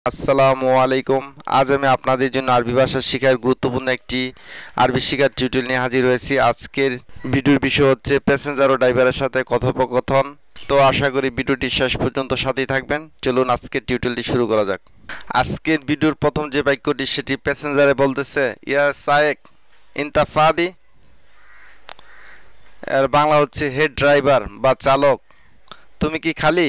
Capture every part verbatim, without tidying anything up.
আসসালামু আলাইকুম। আজ আমি আপনাদের জন্য আরবি ভাষা শেখার গুরুত্বপূর্ণ একটি আরবি শেখার টিউটোরিয়াল নিয়ে হাজির হয়েছি। আজকের ভিডিওর বিষয় হচ্ছে প্যাসেঞ্জার ও ড্রাইভারের সাথে কথোপকথন। তো আশা করি ভিডিওটি শেষ পর্যন্ত সাথেই থাকবেন। চলুন আজকের টিউটোরিয়ালটি শুরু করা যাক। আজকের ভিডিওর প্রথম যে বাক্যটি সেটি প্যাসেঞ্জারে বলতেছে, ইয়া সায়েক ইনতা ফাদি। এর বাংলা হচ্ছে, হে ড্রাইভার বা চালক তুমি কি খালি।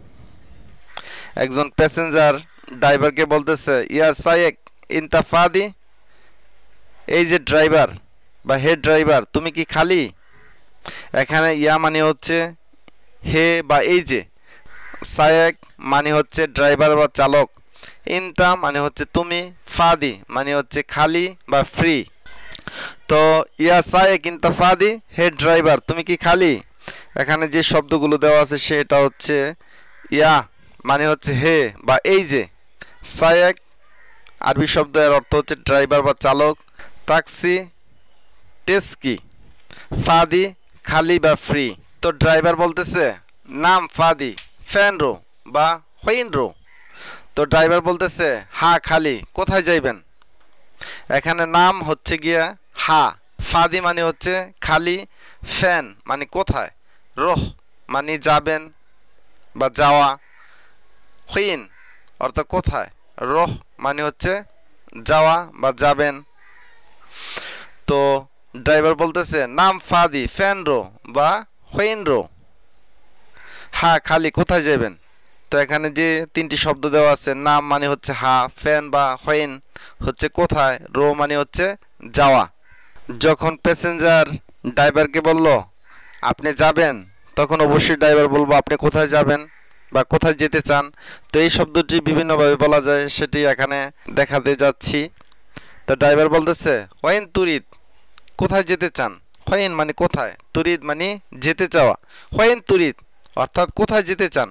একজন প্যাসেঞ্জার ড্রাইভারকে বলতেছে, ইয়া সায়েক ইনতা ফাদি, এই যে ড্রাইভার বা হে ড্রাইভার তুমি কি খালি। এখানে ইয়া মানে হচ্ছে হে বা এই যে, সায়েক মানে হচ্ছে ড্রাইভার বা চালক, ইনতা মানে হচ্ছে তুমি, ফাদি মানে হচ্ছে খালি বা ফ্রি। তো ইয়া সায়েক ইনতা ফাদি, হে ড্রাইভার তুমি কি খালি। এখানে যে শব্দগুলো দেওয়া আছে সেটা হচ্ছে ইয়া মানে হচ্ছে হে বা এই যে, সায়েক আরবি শব্দ, এর অর্থ হচ্ছে ড্রাইভার বা চালক, ট্যাক্সি টেস্কি, ফাদি খালি বা ফ্রি। তো ড্রাইভার বলতেছে নাম ফাদি ফ্যানরো বা হইনরো। তো ড্রাইভার বলতেছে হা খালি, কোথায় যাইবেন। এখানে নাম হচ্ছে গিয়া হা, ফাদি মানে হচ্ছে খালি, ফ্যান মানে কোথায়, রোহ মানে যাবেন বা যাওয়া, হইন অর্থাৎ কোথায়, রোহ মানে হচ্ছে যাওয়া বা যাবেন। তো ড্রাইভার বলতেছে নাম ফাদি ফ্যানরো বা হইনরো, হা খালি কোথায় যাবেন। তো এখানে যে তিনটি শব্দ দেওয়া আছে, নাম মানে হচ্ছে হা, ফ্যান বা হইন হচ্ছে কোথায়, রো মানে হচ্ছে যাওয়া। যখন প্যাসেঞ্জার ড্রাইভারকে বলল আপনি যাবেন, তখন অবশ্যই ড্রাইভার বলবো আপনি কোথায় যাবেন বা কোথায় যেতে চান। তো এই শব্দটি বিভিন্নভাবে বলা যায়, সেটি এখানে দেখাতে যাচ্ছি। তো ড্রাইভার বলতেছে ওয়াইন তুরিদ, কোথায় যেতে চান। ওয়াইন মানে কোথায়, তুরিদ মানে যেতে চাওয়া, ওয়াইন তুরিদ অর্থাৎ কোথায় যেতে চান।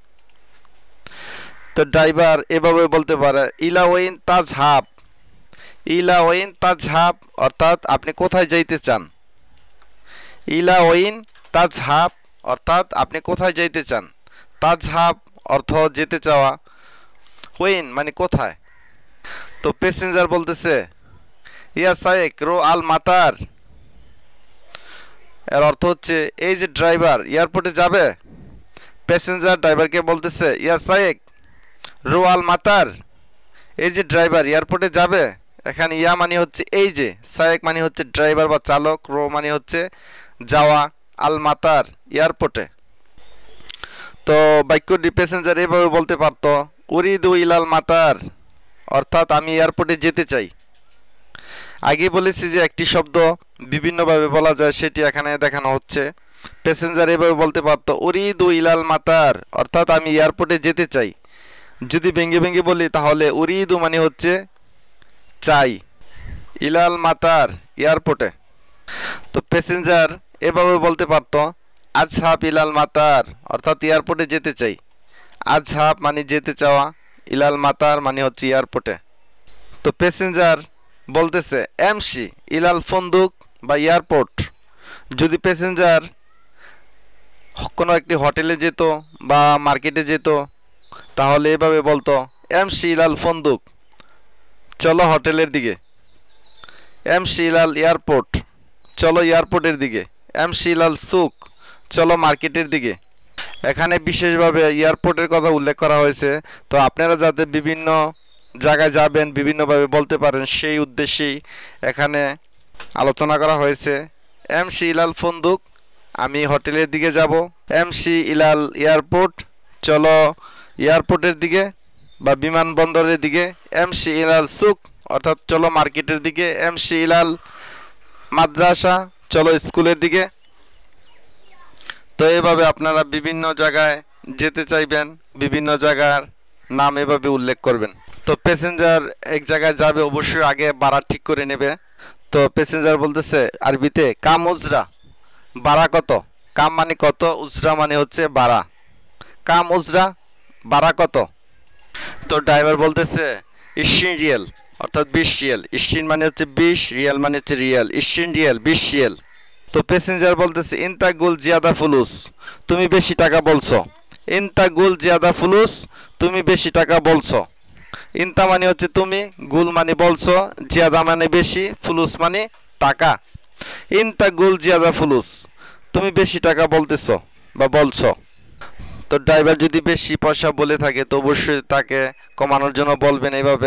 তো ড্রাইভার এভাবে বলতে পারে ইলা ওয়াইন তাজহাব, ইলা ওয়াইন তাজহাব অর্থাৎ আপনি কোথায় যাইতে চান। ইলা ওয়াইন তাজহাব অর্থাৎ আপনি কোথায় যাইতে চান। তাজহাব অর্থ যেতে চাওয়া, ওয়াইন মানে কোথায়। তো প্যাসেঞ্জার বলতেছে ইয়া সায়েক রো আল মাতার, এর অর্থ হচ্ছে এই যে ড্রাইভার এয়ারপোর্টে যাবে। প্যাসেঞ্জার ড্রাইভারকে বলতেছে ইয়া সায়েক রো আল মাতার, এই যে ড্রাইভার এয়ারপোর্টে যাবে। এখানে ইয়া মানে হচ্ছে এই যে, সায়েক মানে হচ্ছে ড্রাইভার বা চালক, রো মানে হচ্ছে যাওয়া, আল মাতার এয়ারপোর্টে। তো বাক্যটি প্যাসেঞ্জার এভাবে বলতে পারতো উরিদু ইলাল মাতার অর্থাৎ আমি এয়ারপোর্টে যেতে চাই। আগে বলেছি যে একটি শব্দ বিভিন্নভাবে বলা যায়, সেটি এখানে দেখানো হচ্ছে। প্যাসেঞ্জার এভাবে বলতে পারতো উরিদু ইলাল মাতার অর্থাৎ আমি এয়ারপোর্টে যেতে চাই। যদি ভেঙ্গে ভেঙ্গে বলি তাহলে উরিদু মানে হচ্ছে চাই, ইলাল মাতার এয়ারপোর্টে। তো প্যাসেঞ্জার এভাবে বলতে পারতো আজহাব ইলাল মাতার অর্থাৎ এয়ারপোর্টে যেতে চাই। আজহাব মানে যেতে চাওয়া, ইলাল মাতার মানে হচ্ছে এয়ারপোর্টে। তো প্যাসেঞ্জার বলতেছে এমসি ইলাল ফন্দুক বা এয়ারপোর্ট। যদি প্যাসেঞ্জার কোনো একটি হোটেলে যেত বা মার্কেটে যেত তাহলে এভাবে বলতো এমসি ইলাল ফন্দুক, চলো হোটেলের দিকে। এমসি ইলাল এয়ারপোর্ট, চলো এয়ারপোর্টের দিকে। এমসি ইলাল সুক, চলো মার্কেটের দিকে। এখানে বিশেষভাবে এয়ারপোর্টের কথা উল্লেখ করা হয়েছে। তো আপনারা যাতে বিভিন্ন জায়গায় যাবেন বিভিন্নভাবে বলতে পারেন সেই উদ্দেশ্যেই এখানে আলোচনা করা হয়েছে। এমসি ইলাল ফন্দুক, আমি হোটেলের দিকে যাব। এমসি ইলাল এয়ারপোর্ট, চলো এয়ারপোর্টের দিকে বা বিমানবন্দরের দিকে। এমসি ইলাল সুক অর্থাৎ চলো মার্কেটের দিকে। এমসি ইলাল মাদ্রাসা, চলো স্কুলের দিকে। তো এভাবে আপনারা বিভিন্ন জায়গায় যেতে চাইবেন, বিভিন্ন জায়গার নাম এভাবে উল্লেখ করবেন। তো প্যাসেঞ্জার এক জায়গায় যাবে, অবশ্যই আগে ভাড়া ঠিক করে নেবে। তো প্যাসেঞ্জার বলতেছে আরবিতে কাম উজরা, ভাড়া কত। কাম মানে কত, উজরা মানে হচ্ছে ভাড়া। কাম উজরা ভাড়া কত। তো ড্রাইভার বলতেছে ইশিন রিয়াল অর্থাৎ বিশ রিয়াল। ইশিন মানে হচ্ছে বিশ, রিয়াল মানে হচ্ছে রিয়াল। ইশিন রিয়াল বিশ রিয়াল। তো প্যাসেঞ্জার বলতেছে ইনতা গুল জিয়াদা ফুলুস, তুমি বেশি টাকা বলছো। ইনতা গুল জিয়াদা ফুলুস, তুমি বেশি টাকা বলছো। ইনতা মানে হচ্ছে তুমি, গুল মানে বলছো, জিয়াদা মানে বেশি, ফুলুস মানে টাকা। ইনতা গুল জিয়াদা ফুলুস, তুমি বেশি টাকা বলতেছো বা বলছো। তো ড্রাইভার যদি বেশি পয়সা বলে থাকে তো অবশ্যই তাকে কমানোর জন্য বলবেন এইভাবে,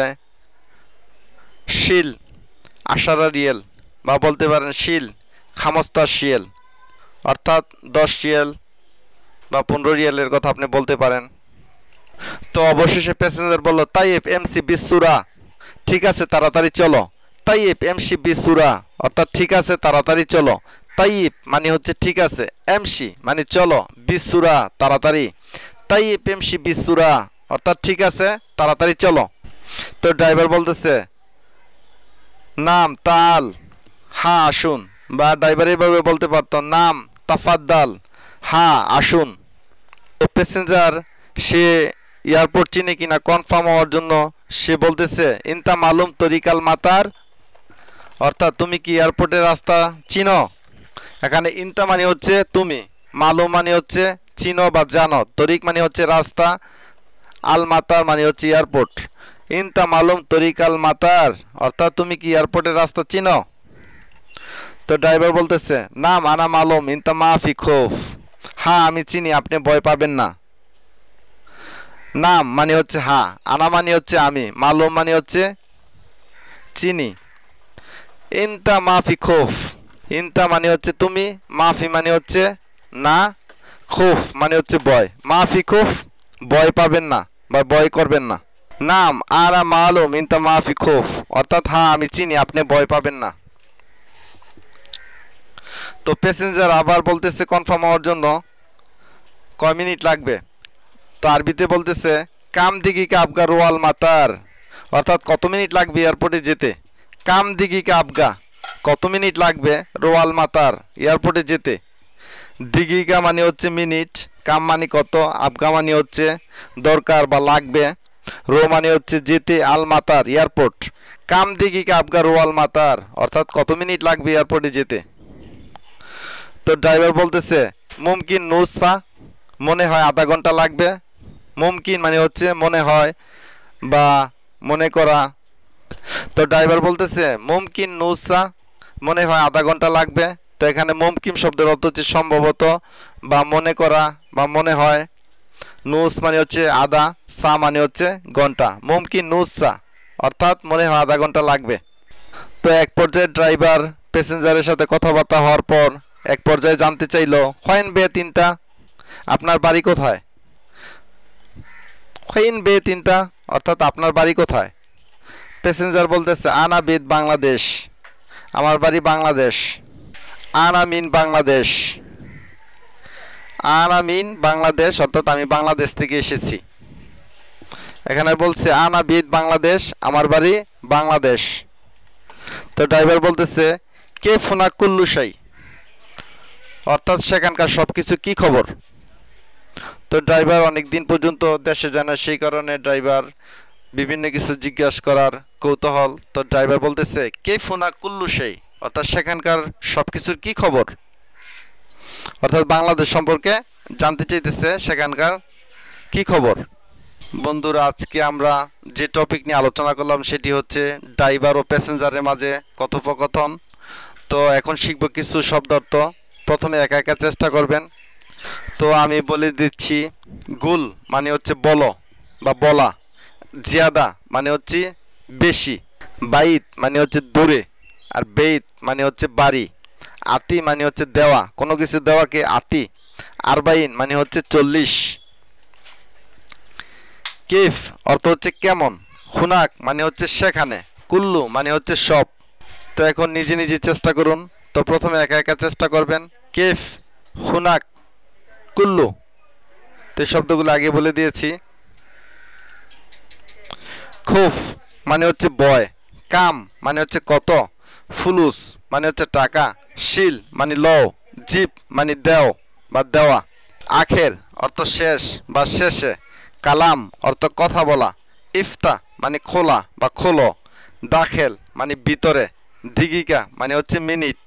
শিল আশারা রিয়েল, বা বলতে পারেন শিল খামস্তা শিয়েল, অর্থাৎ দশ রিয়েল বা পনেরো রিয়েলের কথা আপনি বলতে পারেন। তো অবশেষে প্যাসেঞ্জার বলল, তাইয়েব এমসি বিসুরা, ঠিক আছে তাড়াতাড়ি চলো। তাইয়েব এমসি বিসুরা, অর্থাৎ ঠিক আছে তাড়াতাড়ি চলো। তাইয়েব মানে হচ্ছে ঠিক আছে, এমসি মানে চলো, বিসুরা তাড়াতাড়ি। তাইয়েব এমসি বিসুরা, অর্থাৎ ঠিক আছে তাড়াতাড়ি চলো। তো ড্রাইভার বলতেছে, নাম তাল, হ্যাঁ আসুন, বা ড্রাইভার এইভাবে বলতে পারতো, নাম তাফাদ্দাল, হ্যাঁ আসুন। তো প্যাসেঞ্জার সে এয়ারপোর্ট চিনে কিনা কনফার্ম হওয়ার জন্য সে বলতেছে, ইনতা মালুম তরিকাল মাতার, অর্থাৎ তুমি কি এয়ারপোর্টের রাস্তা চিনো। এখানে ইনতা মানে হচ্ছে তুমি, মালুম মানে হচ্ছে চিনো বা জানো, তরিক মানে হচ্ছে রাস্তা, আল মাতার মানে হচ্ছে এয়ারপোর্ট। ইনতা মালুম তরিকাল মাতার, অর্থাৎ তুমি কি এয়ারপোর্টের রাস্তা চিনো। তো ড্রাইভার বলতেছে, নাম আনা মালুম ইনতা মাফি খৌফ, হ্যাঁ আমি চিনি আপনি ভয় পাবেন না। নাম মানে হচ্ছে হ্যাঁ, আনা মানে হচ্ছে আমি, মালুম মানে হচ্ছে চিনি। ইনতা মাফি খৌফ, ইনতা মানে হচ্ছে তুমি, মাফি মানে হচ্ছে না, খৌফ মানে হচ্ছে ভয়। মাফি খৌফ ভয় পাবেন না বা ভয় করবেন না। নাম আরা মালুম ইনতা মাফি খৌফ, অর্থাৎ হ্যাঁ আমি চিনি আপনি ভয় পাবেন না। তো প্যাসেঞ্জার আবার বলতেছে কনফার্ম হওয়ার জন্য কয় মিনিট লাগবে। তো আরবিতে বলতেছে, কাম দিঘি কা আবগা রোয়াল মাতার, অর্থাৎ কত মিনিট লাগবে এয়ারপোর্টে যেতে। কাম দিঘি কা আবগা, কত মিনিট লাগবে, রোয়াল মাতার এয়ারপোর্টে যেতে। দিঘিকা মানে হচ্ছে মিনিট, কাম মানে কত, আবগা মানে হচ্ছে দরকার বা লাগবে, রো মানে হচ্ছে যেতে, আল মাতার এয়ারপোর্ট। কাম দিঘিকা আবগা রোয়াল মাতার, অর্থাৎ কত মিনিট লাগবে এয়ারপোর্টে যেতে। তো ড্রাইভার বলতেছে, মুমকিন নুসা, মনে হয় আধা ঘন্টা লাগবে। মুমকিন মানে হচ্ছে মনে হয় বা মনে করা। তো ড্রাইভার বলতেছে, মুমকিন নুসা, মনে হয় আধা ঘন্টা লাগবে। তো এখানে মুমকিন শব্দের অর্থ হচ্ছে সম্ভবত বা মনে করা বা মনে হয়। নুস মানে হচ্ছে আধা, সা মানে হচ্ছে ঘন্টা। মুমকিন নুসা, অর্থাৎ মনে হয় আধা ঘন্টা লাগবে। তো এক পর্যায়ে ড্রাইভার প্যাসেঞ্জারের সাথে কথাবার্তা হওয়ার পর এক পর্যায়ে জানতে চাইলো, হয়েন বে তিনটা, আপনার বাড়ি কোথায়। হইন বে তিনটা, অর্থাৎ আপনার বাড়ি কোথায়। প্যাসেঞ্জার বলতেছে, আনা বেদ বাংলাদেশ, আমার বাড়ি বাংলাদেশ। আনা মিন বাংলাদেশ, আনা মিন বাংলাদেশ, অর্থাৎ আমি বাংলাদেশ থেকে এসেছি। এখানে বলছে আনা বেদ বাংলাদেশ, আমার বাড়ি বাংলাদেশ। তো ড্রাইভার বলতেছে, কে ফোনা কুল্লুসাই, অর্থাৎ সেখানকার সব কিছু কি খবর। তো ড্রাইভার অনেক দিন পর্যন্ত দেশে যায় না, সেই কারণে ড্রাইভার বিভিন্ন কিছু জিজ্ঞাসা করার কৌতূহল। তো ড্রাইভার বলতেছে, কে ফোনা কুল্লু সেই, অর্থাৎ সেখানকার সব কিছুর কি খবর, অর্থাৎ বাংলাদেশ সম্পর্কে জানতে চাইতেছে সেখানকার কি খবর। বন্ধুরা, আজকে আমরা যে টপিক নিয়ে আলোচনা করলাম সেটি হচ্ছে ড্রাইভার ও প্যাসেঞ্জারের মাঝে কথোপকথন। তো এখন শিখব কিছু শব্দার্থ। প্রথমে একা একা চেষ্টা করবেন। তো আমি বলে দিচ্ছি, গুল মানে হচ্ছে বলো বা বলা, জিয়াদা মানে হচ্ছে বেশি, বাইত মানে হচ্ছে দূরে, আর বেইত মানে হচ্ছে বাড়ি, আতি মানে হচ্ছে দেওয়া, কোনো কিছু দেওয়াকে আতি, আরবাইন মানে হচ্ছে চল্লিশ, কেফ অর্থ হচ্ছে কেমন, হুনাক মানে হচ্ছে সেখানে, কুল্লু মানে হচ্ছে সব। তো এখন নিজে নিজে চেষ্টা করুন। তো প্রথমে একা একা চেষ্টা করবেন। কেফ, হুনাক, কুল্লু। তো এই শব্দগুলো আগে বলে দিয়েছি। খুফ মানে হচ্ছে বয়, কাম মানে হচ্ছে কত, ফুলুস মানে হচ্ছে টাকা, শিল মানে লও, জিপ মানে দেও বা দেওয়া, আখের অর্থ শেষ বা শেষে, কালাম অর্থ কথা বলা, ইফতা মানে খোলা বা খোলো, দাখেল মানে ভিতরে, দিগিকা মানে হচ্ছে মিনিট,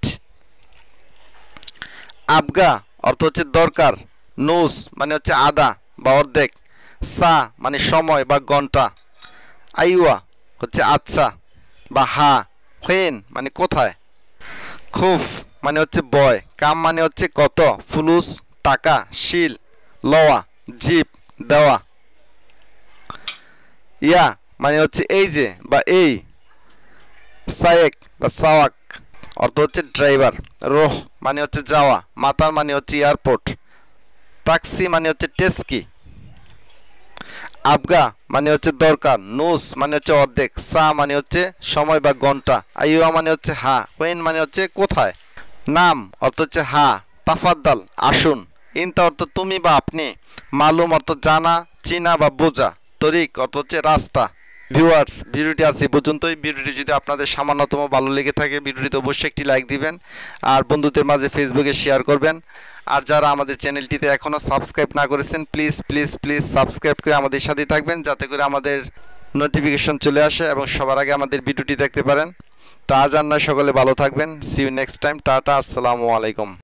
আবগা অর্থ হচ্ছে দরকার, নুস মানে হচ্ছে আধা বা অর্ধেক, সা মানে সময় বা ঘন্টা, আইওয়া হচ্ছে আচ্ছা বা হা। হোয়েন মানে কোথায়। খুফ মানে হচ্ছে বয়। কাম মানে হচ্ছে কত। ফুলুস টাকা। শিল লওয়া। জিপ দেওয়া। ইয়া মানে হচ্ছে এই যে বা এই। সায়েক বা সাওয়াক অর্থ হচ্ছে ড্রাইভার। রোহ মানে হচ্ছে যাওয়া। মাতার মানে হচ্ছে এয়ারপোর্ট। ট্যাক্সি মানে হচ্ছে টেস্কি। আবগা মানে হচ্ছে দরকার। নুস মানে হচ্ছে অর্ধেক। সা মানে হচ্ছে সময় বা ঘন্টা। আইওয়া মানে হচ্ছে হা। হোয়েন মানে হচ্ছে কোথায়। নাম অর্থ হচ্ছে হা। তাফাদ্দাল আসুন। ইনতা অর্থ তুমি বা আপনি। মালুম অর্থ জানা চিনা বা বোঝা। তরিক অর্থ হচ্ছে রাস্তা। ভিউয়ার্স ভিডিওটি আছে এই পর্যন্তই। ভিডিওটি যদি আপনাদের সামান্যতম ভালো লেগে থাকে ভিডিওটিতে অবশ্যই একটি লাইক দিবেন আর বন্ধুদের মাঝে ফেসবুকে শেয়ার করবেন। আর যারা আমাদের চ্যানেলটিতে এখনও সাবস্ক্রাইব না করেছেন প্লিজ প্লিজ প্লিজ সাবস্ক্রাইব করে আমাদের সাথেই থাকবেন যাতে করে আমাদের নোটিফিকেশন চলে আসে এবং সবার আগে আমাদের ভিডিওটি দেখতে পারেন। তো আজ আর নয় সকলে ভালো থাকবেন। See you next time. Tata আসসালামু আলাইকুম।